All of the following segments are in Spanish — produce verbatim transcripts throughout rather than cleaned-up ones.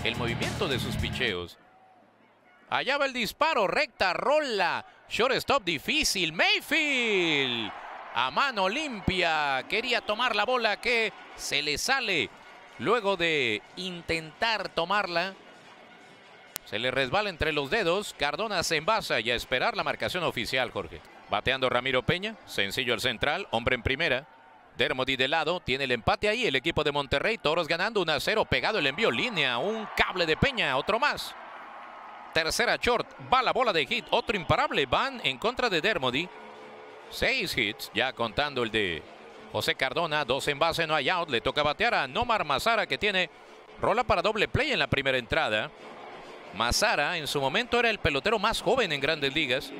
el movimiento de sus picheos. Allá va el disparo, recta, rola, shortstop difícil, Mayfield. A mano limpia, quería tomar la bola que se le sale. Luego de intentar tomarla, se le resbala entre los dedos. Cardona se envasa y a esperar la marcación oficial, Jorge. Bateando Ramiro Peña, sencillo al central, hombre en primera. Dermody de lado, tiene el empate ahí el equipo de Monterrey. Toros ganando uno a cero, pegado el envío, línea, un cable de Peña, otro más. Tercera short, va la bola de hit, otro imparable, van en contra de Dermody. Seis hits, ya contando el de José Cardona, dos en base, no hay out. Le toca batear a Nomar Mazara, que tiene rola para doble play en la primera entrada. Mazara en su momento era el pelotero más joven en Grandes Ligas.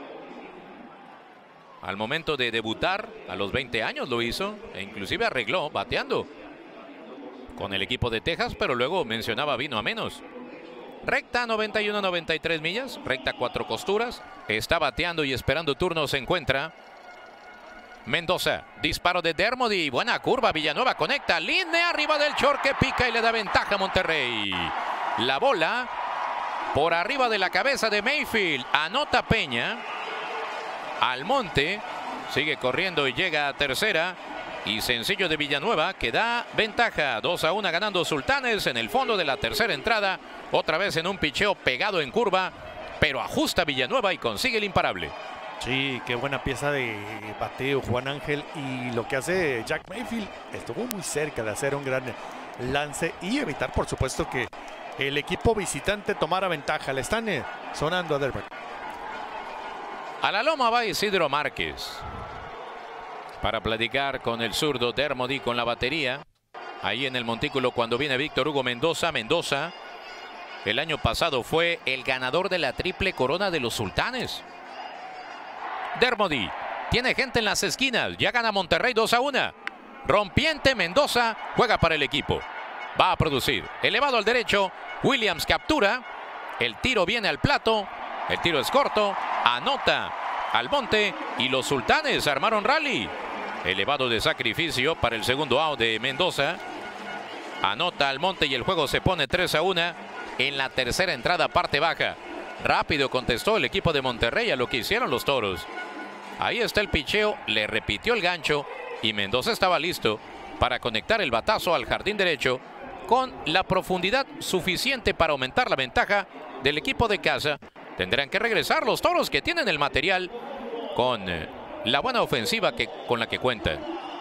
Al momento de debutar, a los veinte años lo hizo, e inclusive arregló bateando con el equipo de Texas, pero luego mencionaba vino a menos. Recta noventa y uno noventa y tres millas, recta cuatro costuras, está bateando y esperando turno, se encuentra Mendoza, disparo de Dermody, buena curva, Villanueva conecta, línea arriba del short que pica y le da ventaja a Monterrey. La bola por arriba de la cabeza de Mayfield, anota Peña. Almonte sigue corriendo y llega a tercera. Y sencillo de Villanueva que da ventaja. dos a uno ganando Sultanes en el fondo de la tercera entrada. Otra vez en un picheo pegado en curva. Pero ajusta Villanueva y consigue el imparable. Sí, qué buena pieza de bateo, Juan Ángel. Y lo que hace Jack Mayfield, estuvo muy cerca de hacer un gran lance y evitar, por supuesto, que el equipo visitante tomara ventaja. Le están sonando a Dermody. A la loma va Isidro Márquez para platicar con el zurdo Dermody con la batería. Ahí en el montículo cuando viene Víctor Hugo Mendoza. Mendoza el año pasado fue el ganador de la triple corona de los Sultanes. Dermody tiene gente en las esquinas. Ya gana Monterrey dos a uno. Rompiente Mendoza juega para el equipo. Va a producir. Elevado al derecho. Williams captura. El tiro viene al plato. El tiro es corto. Anota Almonte y los Sultanes armaron rally. Elevado de sacrificio para el segundo out de Mendoza. Anota Almonte y el juego se pone tres a uno en la tercera entrada, parte baja. Rápido contestó el equipo de Monterrey a lo que hicieron los Toros. Ahí está el picheo, le repitió el gancho y Mendoza estaba listo para conectar el batazo al jardín derecho con la profundidad suficiente para aumentar la ventaja del equipo de casa. Tendrán que regresar los Toros, que tienen el material con eh, la buena ofensiva que, con la que cuentan.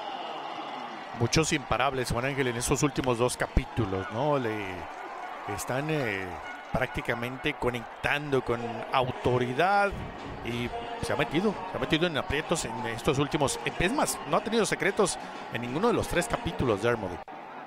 Muchos imparables, Juan Ángel, en esos últimos dos capítulos, ¿no? Le están eh, prácticamente conectando con autoridad y se ha metido, se ha metido en aprietos en estos últimos. Es más, no ha tenido secretos en ninguno de los tres capítulos de Dermody.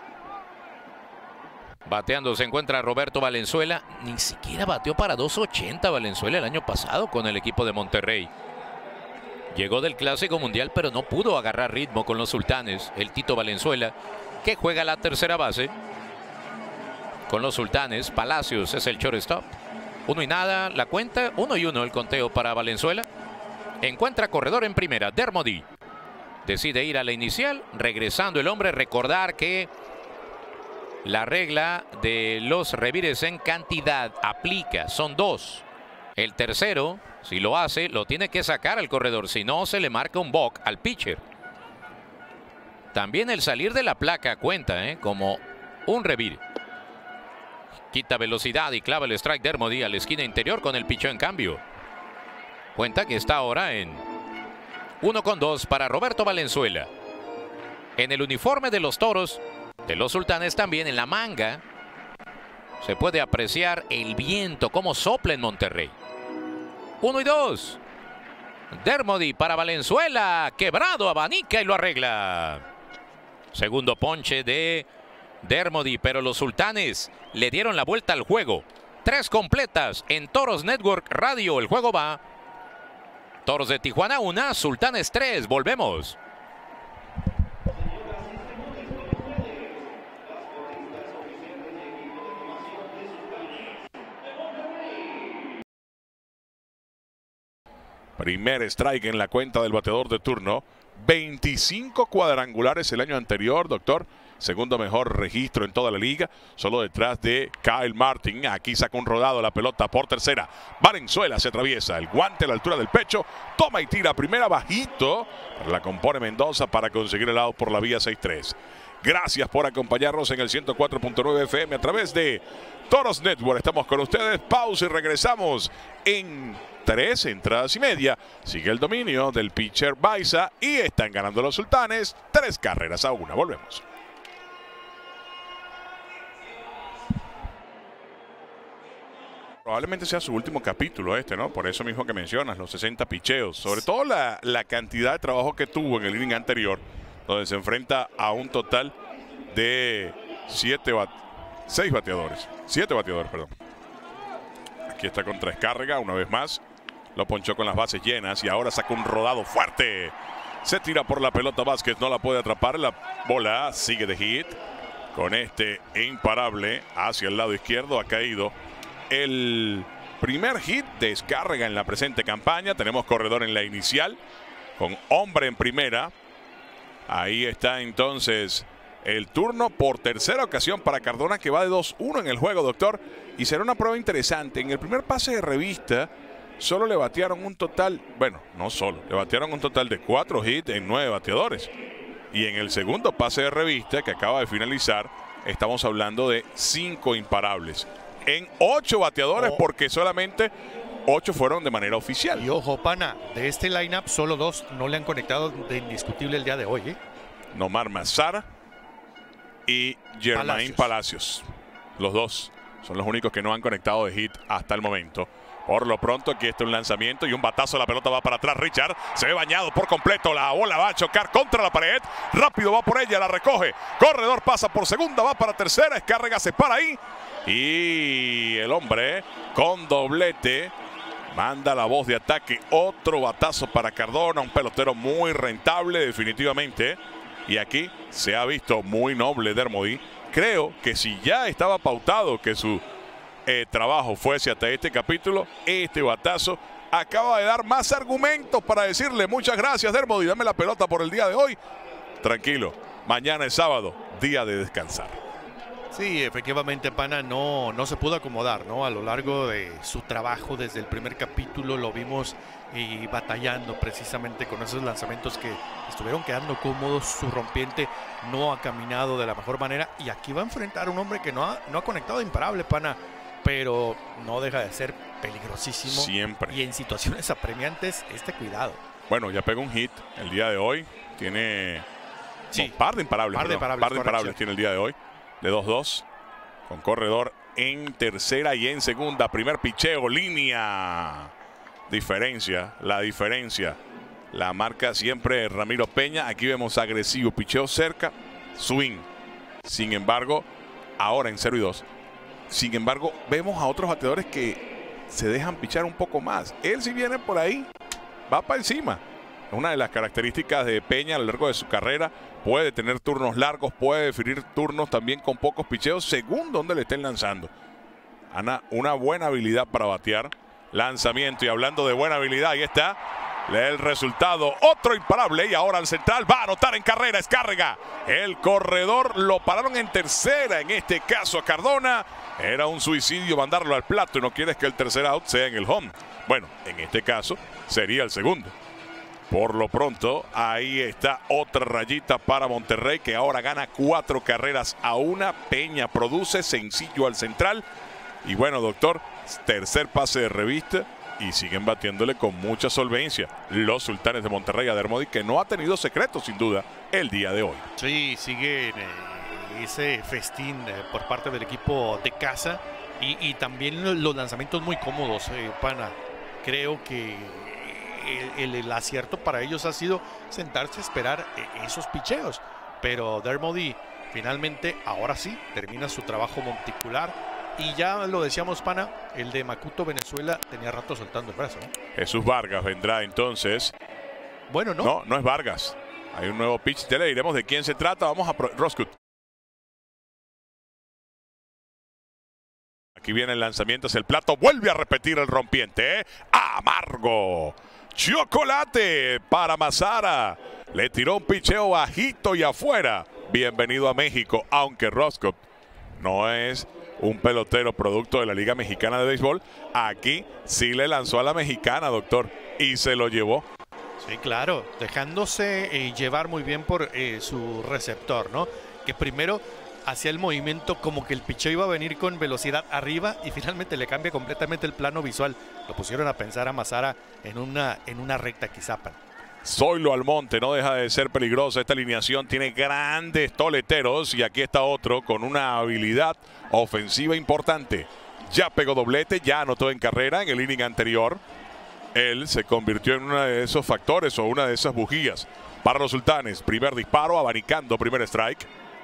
Bateando se encuentra Roberto Valenzuela. Ni siquiera bateó para dos ochenta Valenzuela el año pasado con el equipo de Monterrey. Llegó del Clásico Mundial, pero no pudo agarrar ritmo con los Sultanes. El Tito Valenzuela, que juega la tercera base con los Sultanes. Palacios es el shortstop. Uno y nada la cuenta. Uno y uno el conteo para Valenzuela. Encuentra corredor en primera. Dermody decide ir a la inicial. Regresando el hombre. Recordar que la regla de los revires en cantidad aplica. Son dos. El tercero, si lo hace, lo tiene que sacar al corredor. Si no, se le marca un balk al pitcher. También el salir de la placa cuenta ¿eh? como un revire. Quita velocidad y clava el strike Dermody a la esquina interior con el picheo en cambio. Cuenta que está ahora en uno con dos para Roberto Valenzuela. En el uniforme de los Toros, de los Sultanes también en la manga, se puede apreciar el viento como sopla en Monterrey. Uno y dos. Dermody para Valenzuela. Quebrado, abanica y lo arregla. Segundo ponche de Dermody, pero los Sultanes le dieron la vuelta al juego. Tres completas en Toros Network Radio. El juego va. Toros de Tijuana una, Sultanes tres. Volvemos. Primer strike en la cuenta del bateador de turno. veinticinco cuadrangulares el año anterior, doctor. segundo mejor registro en toda la liga, solo detrás de Kyle Martin. Aquí saca un rodado la pelota por tercera. Valenzuela se atraviesa, el guante a la altura del pecho, toma y tira primera bajito, la compone Mendoza para conseguir el out por la vía seis tres. Gracias por acompañarnos en el ciento cuatro punto nueve F M a través de Toros Network. Estamos con ustedes, pausa y regresamos en tres entradas y media. Sigue el dominio del pitcher Baiza y están ganando los Sultanes tres carreras a una. Volvemos. Probablemente sea su último capítulo este, ¿no? Por eso mismo que mencionas, los sesenta picheos. Sobre todo la, la cantidad de trabajo que tuvo en el inning anterior, donde se enfrenta a un total de siete bat seis bateadores. siete bateadores, perdón. Aquí está contra descarga, una vez más. Lo ponchó con las bases llenas y ahora saca un rodado fuerte. Se tira por la pelota Vázquez, no la puede atrapar. La bola sigue de hit. Con este imparable hacia el lado izquierdo ha caído el primer hit. Descarga en la presente campaña. Tenemos corredor en la inicial con hombre en primera. Ahí está entonces el turno por tercera ocasión para Cardona, que va de dos uno en el juego, doctor. Y será una prueba interesante. En el primer pase de revista solo le batearon un total, bueno, no solo, le batearon un total de cuatro hits en nueve bateadores. Y en el segundo pase de revista, que acaba de finalizar, estamos hablando de cinco imparables. En ocho bateadores, oh. porque solamente ocho fueron de manera oficial. Y ojo, pana, de este lineup solo dos no le han conectado de indiscutible el día de hoy, ¿eh? Nomar Mazara y Germain Palacios. Palacios. Los dos son los únicos que no han conectado de hit hasta el momento. Por lo pronto, aquí está un lanzamiento y un batazo. La pelota va para atrás. Richard se ve bañado por completo. La bola va a chocar contra la pared. Rápido va por ella, la recoge. Corredor pasa por segunda, va para tercera. Descarga, se para ahí. Y el hombre con doblete manda la voz de ataque. Otro batazo para Cardona. Un pelotero muy rentable, definitivamente. Y aquí se ha visto muy noble Dermody. Creo que si ya estaba pautado que su Eh, trabajo fuese hasta este capítulo, este batazo acaba de dar más argumentos para decirle muchas gracias Dermody, dame la pelota por el día de hoy. Tranquilo, mañana es sábado, día de descansar. Sí, efectivamente, pana, no, no se pudo acomodar, ¿no? A lo largo de su trabajo desde el primer capítulo lo vimos y batallando precisamente con esos lanzamientos que estuvieron quedando cómodos. Su rompiente no ha caminado de la mejor manera y aquí va a enfrentar a un hombre que no ha, no ha conectado de imparable, pana, pero no deja de ser peligrosísimo. Siempre. Y en situaciones apremiantes, este cuidado. Bueno, ya pegó un hit el día de hoy. Tiene sí. no, par de imparables. Par de imparables, par de imparables tiene el día de hoy. De dos dos. Con corredor en tercera y en segunda. Primer picheo, línea. Diferencia, la diferencia. La marca siempre Ramiro Peña. Aquí vemos agresivo, picheo cerca, swing. Sin embargo, ahora en cero y dos. Sin embargo, vemos a otros bateadores que se dejan pichar un poco más. Él, si viene por ahí, va para encima. Es una de las características de Peña a lo largo de su carrera. Puede tener turnos largos, puede definir turnos también con pocos picheos, según donde le estén lanzando. Ana, una buena habilidad para batear. Lanzamiento, y hablando de buena habilidad, ahí está el resultado. Otro imparable, y ahora al central va a anotar en carrera, es carga. El corredor lo pararon en tercera, en este caso a Cardona. Era un suicidio mandarlo al plato y no quieres que el tercer out sea en el home. Bueno, en este caso sería el segundo. Por lo pronto, ahí está otra rayita para Monterrey, que ahora gana cuatro carreras a una. Peña produce sencillo al central. Y bueno, doctor, tercer pase de revista y siguen batiéndole con mucha solvencia los Sultanes de Monterrey a Dermody, que no ha tenido secretos sin duda el día de hoy. Sí, sigue eh, ese festín eh, por parte del equipo de casa y, y también los lanzamientos muy cómodos, eh, pana. Creo que el, el, el acierto para ellos ha sido sentarse a esperar eh, esos picheos, pero Dermody finalmente ahora sí termina su trabajo monticular. Y ya lo decíamos, pana, el de Macuto, Venezuela, tenía rato soltando el brazo, ¿eh? Jesús Vargas vendrá entonces. Bueno, no. No, no es Vargas. Hay un nuevo pitch. Ya le diremos de quién se trata. Vamos a Roscut. Aquí viene el lanzamiento hacia el plato. Vuelve a repetir el rompiente, ¿eh? Amargo. Chocolate para Mazara. Le tiró un picheo bajito y afuera. bienvenido a México, aunque Roscoe no es un pelotero producto de la Liga Mexicana de Béisbol. Aquí sí le lanzó a la mexicana, doctor, y se lo llevó. Sí, claro, dejándose eh, llevar muy bien por eh, su receptor, ¿no? Que primero hacía el movimiento como que el picheo iba a venir con velocidad arriba y finalmente le cambia completamente el plano visual. Lo pusieron a pensar a Mazara en una, en una recta quizá. Zoilo Almonte no deja de ser peligrosa. Esta alineación tiene grandes toleteros y aquí está otro con una habilidad ofensiva importante. Ya pegó doblete, ya anotó en carrera en el inning anterior. Él se convirtió en uno de esos factores o una de esas bujías para los Sultanes. Primer disparo, abanicando, primer strike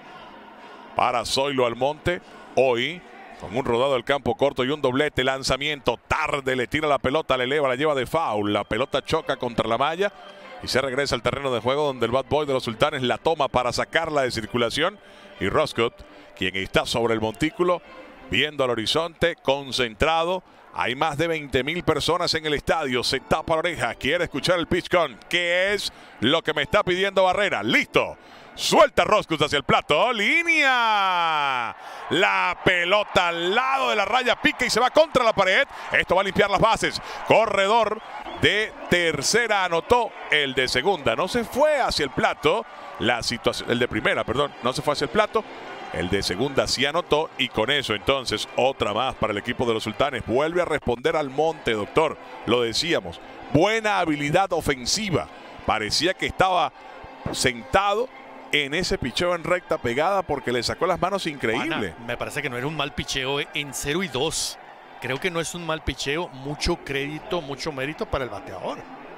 para Zoilo Almonte. Hoy con un rodado del campo corto y un doblete, lanzamiento tarde, le tira la pelota, le eleva, la lleva de foul. La pelota choca contra la malla y se regresa al terreno de juego donde el bad boy de los Sultanes la toma para sacarla de circulación. Y Roscoe, quien está sobre el montículo, viendo al horizonte, concentrado. Hay más de veinte mil personas en el estadio. Se tapa la oreja. Quiere escuchar el pitch con. ¿Qué es lo que me está pidiendo Barrera? Listo. Suelta Roscoe hacia el plato. ¡Línea! La pelota al lado de la raya. Pica y se va contra la pared. Esto va a limpiar las bases. Corredor de tercera anotó. El de segunda no se fue hacia el plato. La situación, el de primera, perdón, no se fue hacia el plato. El de segunda sí anotó y con eso entonces otra más para el equipo de los Sultanes. Vuelve a responder Almonte, doctor. Lo decíamos, buena habilidad ofensiva. Parecía que estaba sentado en ese picheo en recta pegada porque le sacó las manos increíble. Juana, me parece que no era un mal picheo en cero y dos. Creo que no es un mal picheo. Mucho crédito, mucho mérito para el bateador.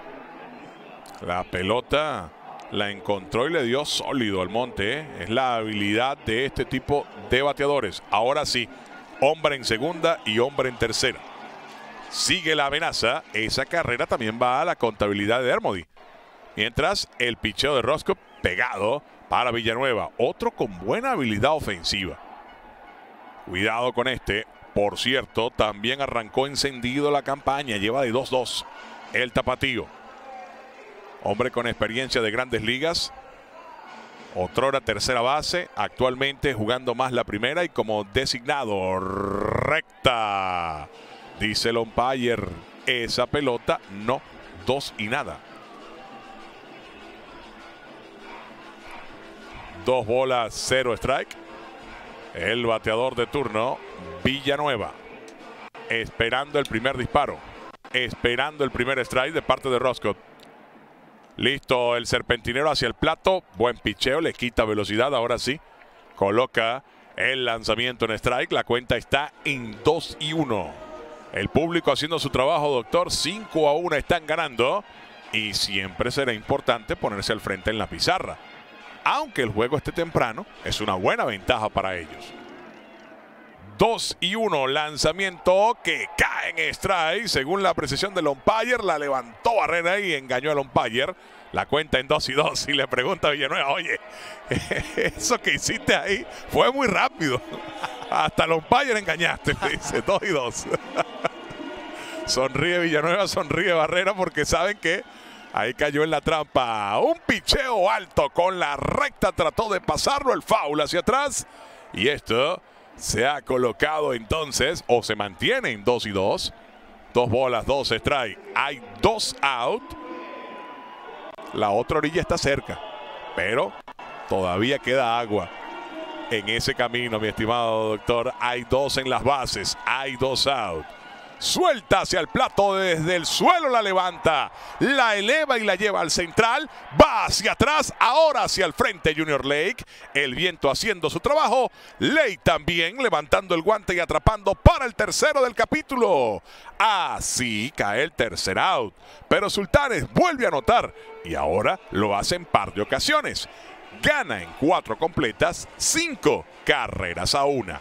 La pelota la encontró y le dio sólido al Monte, ¿eh? Es la habilidad de este tipo de bateadores. Ahora sí, hombre en segunda y hombre en tercera. Sigue la amenaza. Esa carrera también va a la contabilidad de Dermody. Mientras el picheo de Roscoe pegado para Villanueva. Otro con buena habilidad ofensiva. Cuidado con este. Por cierto, también arrancó encendido la campaña. Lleva de dos dos el tapatío. Hombre con experiencia de grandes ligas. Otrora tercera base. Actualmente jugando más la primera y como designado. Recta. Dice el umpire. Esa pelota no. Dos y nada. Dos bolas, cero strike. El bateador de turno, Villanueva. Esperando el primer disparo. Esperando el primer strike de parte de Roscoe. Listo el serpentinero hacia el plato. Buen picheo, le quita velocidad. Ahora sí, coloca el lanzamiento en strike. La cuenta está en dos y uno. El público haciendo su trabajo, doctor. cinco a uno están ganando. Y siempre será importante ponerse al frente en la pizarra. Aunque el juego esté temprano, es una buena ventaja para ellos. dos y uno, lanzamiento que cae en strike. Según la precisión del umpire, la levantó Barrera y engañó al umpire. La cuenta en dos y dos y le pregunta a Villanueva, oye, eso que hiciste ahí fue muy rápido. Hasta el umpire engañaste, le dice, dos y dos. Sonríe Villanueva, sonríe Barrera porque saben que ahí cayó en la trampa. Un picheo alto con la recta. Trató de pasarlo, el foul hacia atrás. Y esto se ha colocado entonces, o se mantiene en dos y dos. Dos bolas, dos strike. Hay dos out. La otra orilla está cerca. Pero todavía queda agua en ese camino, mi estimado doctor. Hay dos en las bases. Hay dos out. Suelta hacia el plato desde el suelo, la levanta, la eleva y la lleva al central, va hacia atrás, ahora hacia el frente Junior Lake, el viento haciendo su trabajo, Lake también levantando el guante y atrapando para el tercero del capítulo. Así cae el tercer out, pero Sultanes vuelve a anotar y ahora lo hace en par de ocasiones. Gana en cuatro completas, cinco carreras a una.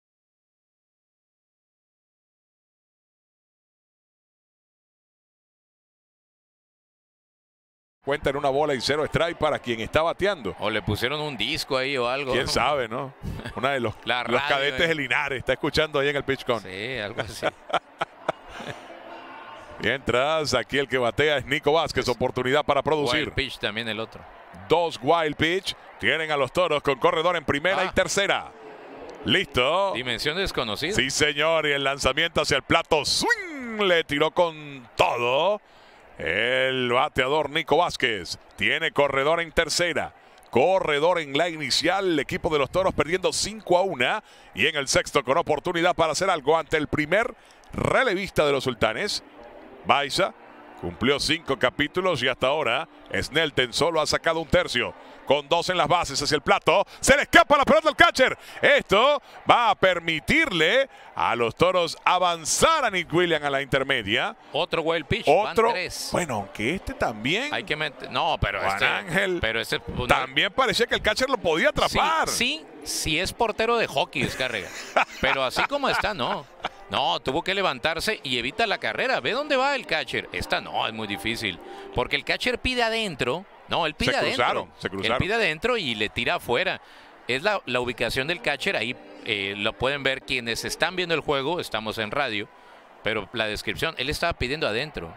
Cuenta en una bola y cero strike para quien está bateando. O le pusieron un disco ahí o algo. Quién sabe, ¿no? Una de los, La los radio, cadetes eh. de Linares está escuchando ahí en el pitch con. Sí, algo así. Mientras aquí el que batea es Nico Vázquez. Oportunidad para producir. Wild pitch también el otro. Dos wild pitch. Tienen a los Toros con corredor en primera Ah. y tercera. Listo. Dimensión desconocida. Sí, señor. Y el lanzamiento hacia el plato. Swing. Le tiró con todo. El bateador Nico Vázquez. Tiene corredor en tercera. Corredor en la inicial. El equipo de los Toros perdiendo cinco a uno. Y en el sexto con oportunidad para hacer algo ante el primer relevista de los Sultanes. Baiza cumplió cinco capítulos y hasta ahora Snelten solo ha sacado un tercio. Con dos en las bases hacia el plato. Se le escapa la pelota al catcher. Esto va a permitirle a los Toros avanzar a Nick Williams a la intermedia. Otro wild pitch. Otro. Van tres. Bueno, aunque este también. Hay que meter. No, pero Juan este. Ángel, Pero este. no, También parecía que el catcher lo podía atrapar. Sí, sí, sí es portero de hockey, Descarrega. Pero así como está, no. No, tuvo que levantarse y evita la carrera. Ve dónde va el catcher. Esta no, es muy difícil. Porque el catcher pide adentro. No, él pide Se adentro. cruzaron, se cruzaron. Él pide adentro y le tira afuera. Es la, la ubicación del catcher. Ahí eh, lo pueden ver quienes están viendo el juego. Estamos en radio. Pero la descripción, él estaba pidiendo adentro.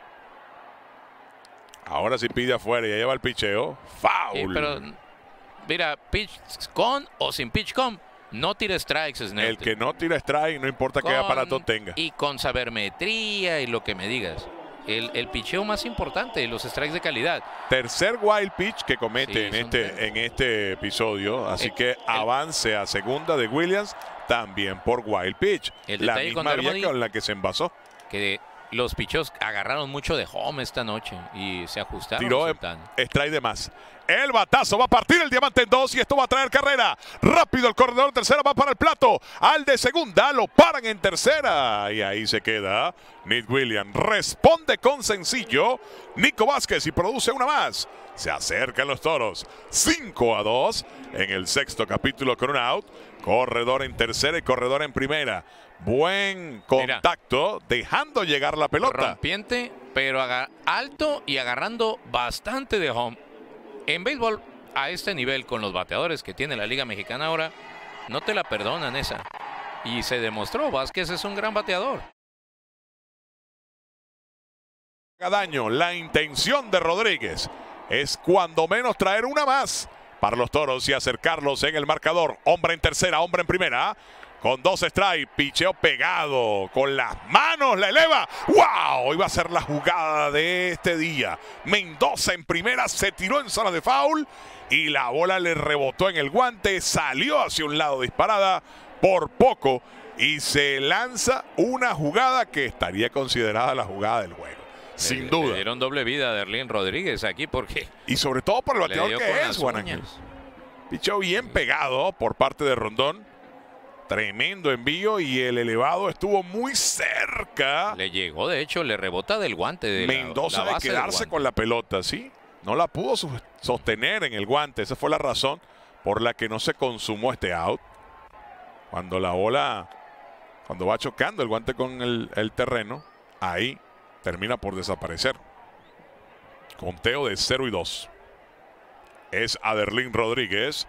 Ahora sí pide afuera y ya lleva el picheo. Foul. Eh, pero, mira, pitch con o sin pitch con. No tira strikes, Snelten. El que no tira strike, no importa qué Con- aparato tenga. Y con sabermetría y lo que me digas. El, el picheo más importante, los strikes de calidad. Tercer wild pitch que comete Sí, en, son este, tres. en este episodio. Así El- que el- avance a segunda de Williams también por wild pitch. El La detalle con misma vía Dermody- con la que se envasó. Que los picheos agarraron mucho de home esta noche y se ajustaron. Tiró los en- Sultanes. strike de más. El batazo va a partir el diamante en dos y esto va a traer carrera. Rápido el corredor tercera va para el plato. Al de segunda lo paran en tercera. Y ahí se queda. Nick Williams responde con sencillo. Nico Vázquez y produce una más. Se acercan los Toros. cinco a dos en el sexto capítulo con un out. Corredor en tercera y corredor en primera. Buen contacto, dejando llegar la pelota. Rompiente, pero aga- alto y agarrando bastante de home. En béisbol, a este nivel, con los bateadores que tiene la Liga Mexicana ahora, no te la perdonan esa. Y se demostró, Vázquez es un gran bateador. Daño, la intención de Rodríguez es cuando menos traer una más para los Toros y acercarlos en el marcador. Hombre en tercera, hombre en primera. Con dos strikes, picheo pegado, con las manos la eleva. ¡Wow! Iba a ser la jugada de este día. Mendoza en primera, se tiró en zona de foul y la bola le rebotó en el guante, salió hacia un lado disparada por poco y se lanza una jugada que estaría considerada la jugada del juego. Sin Le- duda. Le dieron doble vida a Derlín Rodríguez aquí porque Y sobre todo por el le bateador dio que con es, las Juan Ángel. uñas. Picheo bien pegado por parte de Rondón. Tremendo envío y el elevado estuvo muy cerca. Le llegó, de hecho, le rebota del guante. De la- Mendoza la de base del quedarse guante. con la pelota, ¿sí? No la pudo su- sostener en el guante. Esa fue la razón por la que no se consumó este out. Cuando la bola, cuando va chocando el guante con el, el terreno, ahí termina por desaparecer. Conteo de cero y dos. Es Aderlín Rodríguez.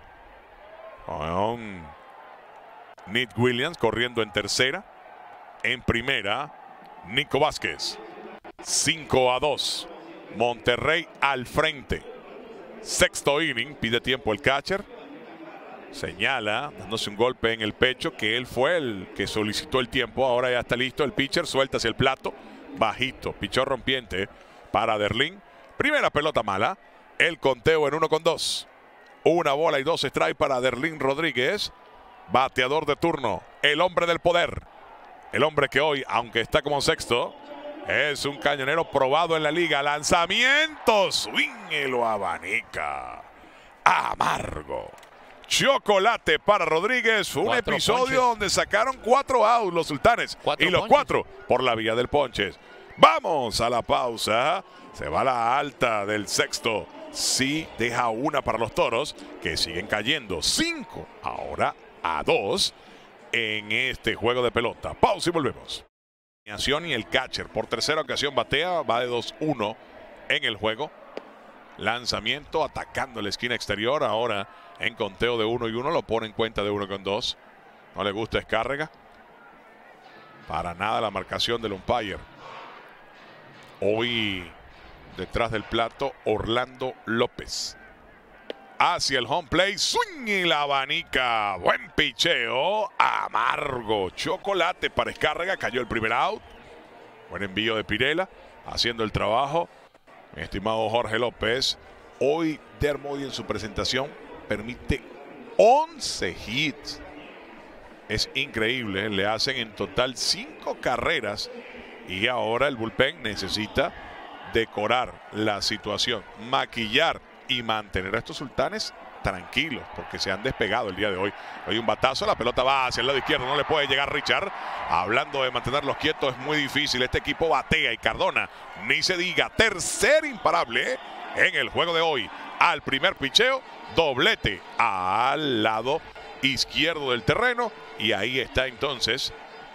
Con Nick Williams corriendo en tercera. En primera, Nico Vázquez. cinco a dos. Monterrey al frente. Sexto inning, pide tiempo el catcher. Señala, dándose un golpe en el pecho, que él fue el que solicitó el tiempo. Ahora ya está listo el pitcher, suelta hacia el plato. Bajito, pichó rompiente para Derlín. Primera pelota mala. El conteo en uno con dos. Una bola y dos strikes para Derlín Rodríguez. Bateador de turno, el hombre del poder. El hombre que hoy, aunque está como sexto, es un cañonero probado en la liga. Lanzamiento, swing y lo abanica. Amargo. Chocolate para Rodríguez. Un Cuatro episodio ponches. donde sacaron cuatro outs los Sultanes. Cuatro y los ponches. cuatro por la vía del ponches. Vamos a la pausa. Se va la alta del sexto. Sí deja una para los Toros, que siguen cayendo. Cinco ahora a dos en este juego de pelota. Pausa y volvemos. Y el catcher por tercera ocasión batea, va de dos uno en el juego. Lanzamiento atacando la esquina exterior. Ahora en conteo de uno y uno lo pone en cuenta de uno con dos. No le gusta Escárrega. Para nada la marcación del umpire. Hoy detrás del plato Orlando López. Hacia el home plate, swing y la abanica. Buen picheo, amargo. Chocolate para Escárrega, cayó el primer out. Buen envío de Pirela, haciendo el trabajo. Mi estimado Jorge López. Hoy Dermody en su presentación permite once hits. Es increíble, le hacen en total cinco carreras. Y ahora el bullpen necesita decorar la situación, maquillar y mantener a estos sultanes tranquilos, porque se han despegado el día de hoy. Hoy un batazo, la pelota va hacia el lado izquierdo, no le puede llegar Richard. Hablando de mantenerlos quietos, es muy difícil. Este equipo batea y Cardona, ni se diga. Tercer imparable en el juego de hoy. Al primer picheo, doblete al lado izquierdo del terreno. Y ahí está entonces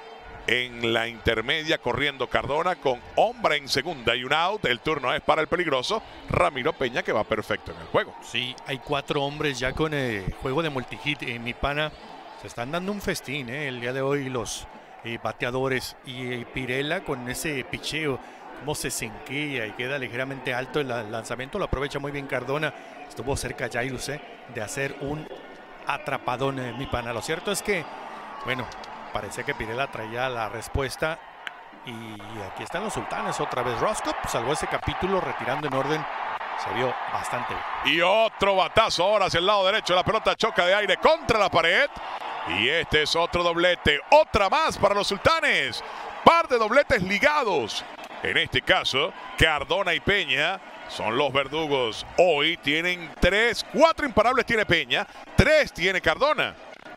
en la intermedia corriendo Cardona con hombre en segunda y un out. El turno es para el peligroso Ramiro Peña, que va perfecto en el juego. Sí, hay cuatro hombres ya con el juego de multihit. Eh, mi pana, se están dando un festín eh, el día de hoy los eh, bateadores. Y eh, Pirela con ese picheo, cómo se cenquea y queda ligeramente alto el lanzamiento. Lo aprovecha muy bien Cardona. Estuvo cerca Jairus eh, de hacer un atrapadón, eh, mi pana. Lo cierto es que, bueno, parecía que Pirela traía la respuesta. Y aquí están los sultanes otra vez. Roscoe salvó ese capítulo retirando en orden. Se vio bastante bien. Y otro batazo ahora hacia el lado derecho. La pelota choca de aire contra la pared. Y este es otro doblete. Otra más para los sultanes. Par de dobletes ligados. En este caso, Cardona y Peña son los verdugos. Hoy tienen tres, cuatro imparables tiene Peña. Tres tiene Cardona.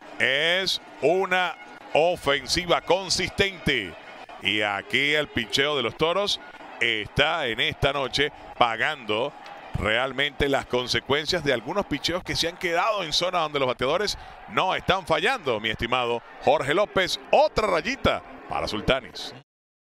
Es una ofensiva consistente. Y aquí el picheo de los Toros está en esta noche pagando realmente las consecuencias de algunos picheos que se han quedado en zona donde los bateadores no están fallando, mi estimado Jorge López. Otra rayita para Sultanes.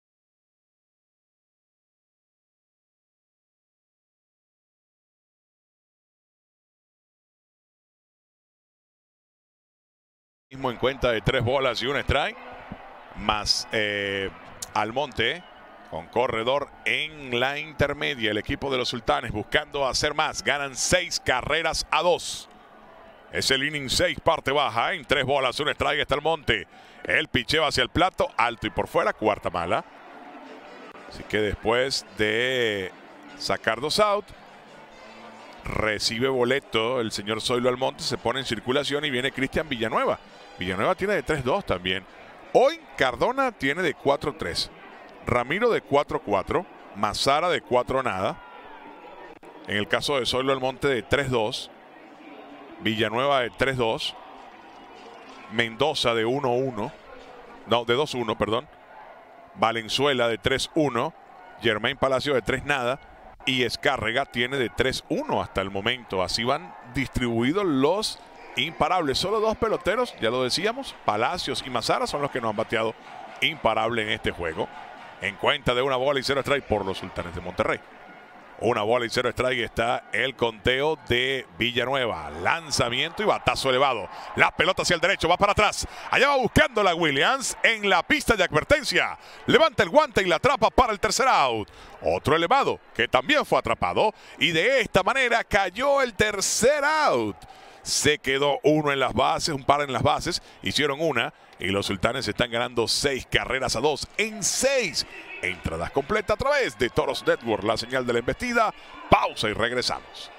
Mismo en cuenta de tres bolas y un strike. Más eh, Almonte con corredor en la intermedia. El equipo de los Sultanes buscando hacer más. Ganan seis carreras a dos. Es el inning seis, parte baja. En tres bolas, un strike está Almonte. El picheo hacia el plato, alto y por fuera, cuarta mala. Así que después de sacar dos out, recibe boleto el señor Zoilo Almonte. Se pone en circulación y viene Cristian Villanueva. Villanueva tiene de tres dos también. Hoy Cardona tiene de cuatro tres. Ramiro de cuatro cuatro. Mazara de cuatro nada. En el caso de Zoilo Almonte de tres dos. Villanueva de tres dos. Mendoza de uno uno. No, de dos uno, perdón. Valenzuela de tres uno. Germain Palacio de tres nada. Y Escárrega tiene de tres uno hasta el momento. Así van distribuidos los imparables. Solo dos peloteros, ya lo decíamos, Palacios y Mazara son los que no han bateado imparable en este juego. En cuenta de una bola y cero strike por los Sultanes de Monterrey. Una bola y cero strike está el conteo de Villanueva. Lanzamiento y batazo elevado. La pelota hacia el derecho, va para atrás. Allá va buscando la Williams en la pista de advertencia. Levanta el guante y la atrapa para el tercer out. Otro elevado que también fue atrapado. Y de esta manera cayó el tercer out. Se quedó uno en las bases, un par en las bases. Hicieron una y los Sultanes están ganando seis carreras a dos en seis entradas completas a través de Toros Network. La señal de la embestida. Pausa y regresamos.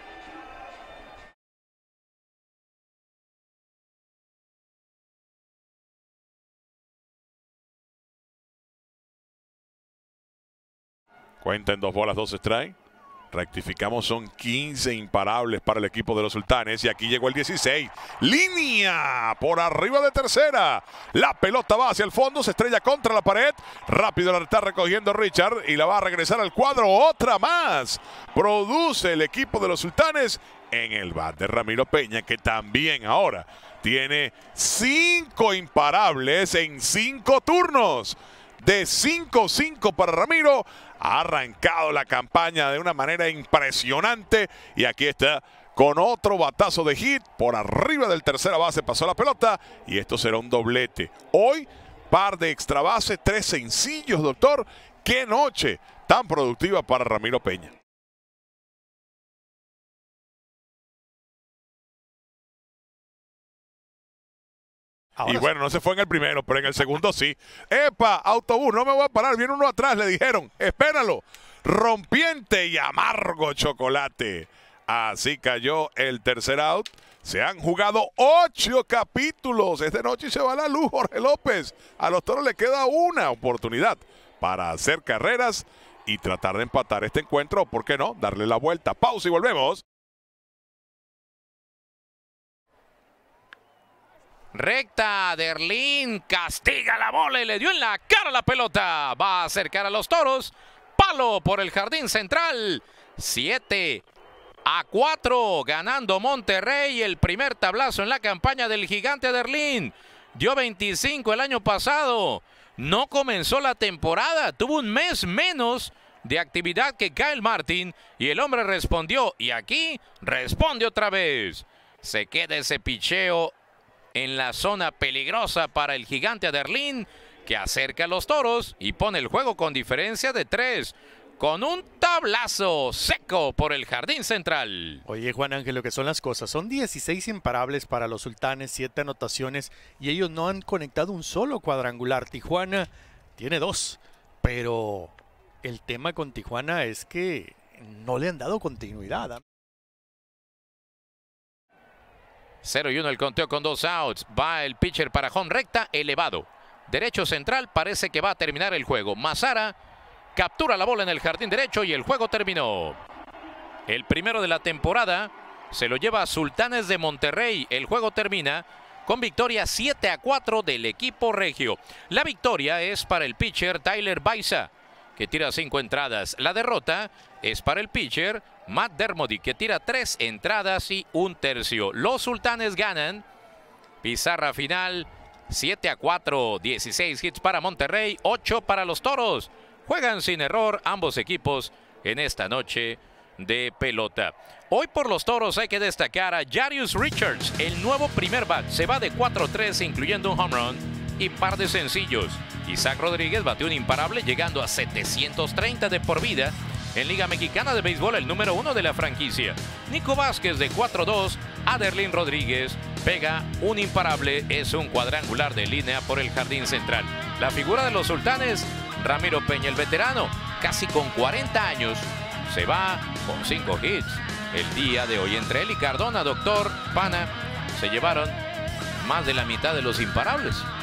Cuenta en dos bolas, dos strike. Rectificamos, son quince imparables para el equipo de los Sultanes. Y aquí llegó el dieciséis. Línea por arriba de tercera. La pelota va hacia el fondo, se estrella contra la pared. Rápido la está recogiendo Richard y la va a regresar al cuadro. Otra más. Produce el equipo de los Sultanes en el bat de Ramiro Peña, que también ahora tiene cinco imparables en cinco turnos. De cinco cinco para Ramiro. Ha arrancado la campaña de una manera impresionante. Y aquí está con otro batazo de hit. Por arriba del tercera base pasó la pelota. Y esto será un doblete. Hoy, par de extra base, tres sencillos, doctor. ¡Qué noche tan productiva para Ramiro Peña! Ahora y bueno, no se fue en el primero, pero en el segundo sí. ¡Epa! Autobús, no me voy a parar. Viene uno atrás, le dijeron. Espéralo. Rompiente y amargo chocolate. Así cayó el tercer out. Se han jugado ocho capítulos. Esta noche se va a la luz, Jorge López. A los Toros le queda una oportunidad para hacer carreras y tratar de empatar este encuentro. ¿O por qué no? Darle la vuelta. Pausa y volvemos. Recta, Derlín castiga la bola y le dio en la cara la pelota. Va a acercar a los Toros. Palo por el jardín central. siete a cuatro. Ganando Monterrey. El primer tablazo en la campaña del gigante Derlín. Dio veinticinco el año pasado. No comenzó la temporada. Tuvo un mes menos de actividad que Kyle Martin. Y el hombre respondió. Y aquí responde otra vez. Se queda ese picheo en la zona peligrosa para el gigante Derlín, que acerca a los Toros y pone el juego con diferencia de tres, con un tablazo seco por el jardín central. Oye, Juan Ángel, lo que son las cosas. Son dieciséis imparables para los Sultanes, siete anotaciones, y ellos no han conectado un solo cuadrangular. Tijuana tiene dos, pero el tema con Tijuana es que no le han dado continuidad. cero y uno el conteo con dos outs. Va el pitcher para home recta, elevado. Derecho central, parece que va a terminar el juego. Mazara captura la bola en el jardín derecho y el juego terminó. El primero de la temporada se lo lleva a Sultanes de Monterrey. El juego termina con victoria siete a cuatro del equipo regio. La victoria es para el pitcher Tyler Baiza, que tira cinco entradas. La derrota es para el pitcher Matt Dermody, que tira tres entradas y un tercio. Los Sultanes ganan. Pizarra final siete a cuatro. dieciséis hits para Monterrey, ocho para los Toros. Juegan sin error ambos equipos en esta noche de pelota. Hoy por los Toros hay que destacar a Jarius Richards, el nuevo primer bat. Se va de cuatro tres, incluyendo un home run y par de sencillos. Isaac Rodríguez batió un imparable, llegando a setecientos treinta de por vida en Liga Mexicana de Béisbol, el número uno de la franquicia. Nico Vázquez de cuatro dos. Aderlin Rodríguez pega un imparable. Es un cuadrangular de línea por el jardín central. La figura de los Sultanes, Ramiro Peña, el veterano, casi con cuarenta años, se va con cinco hits. El día de hoy, entre él y Cardona, doctor Pana, se llevaron más de la mitad de los imparables.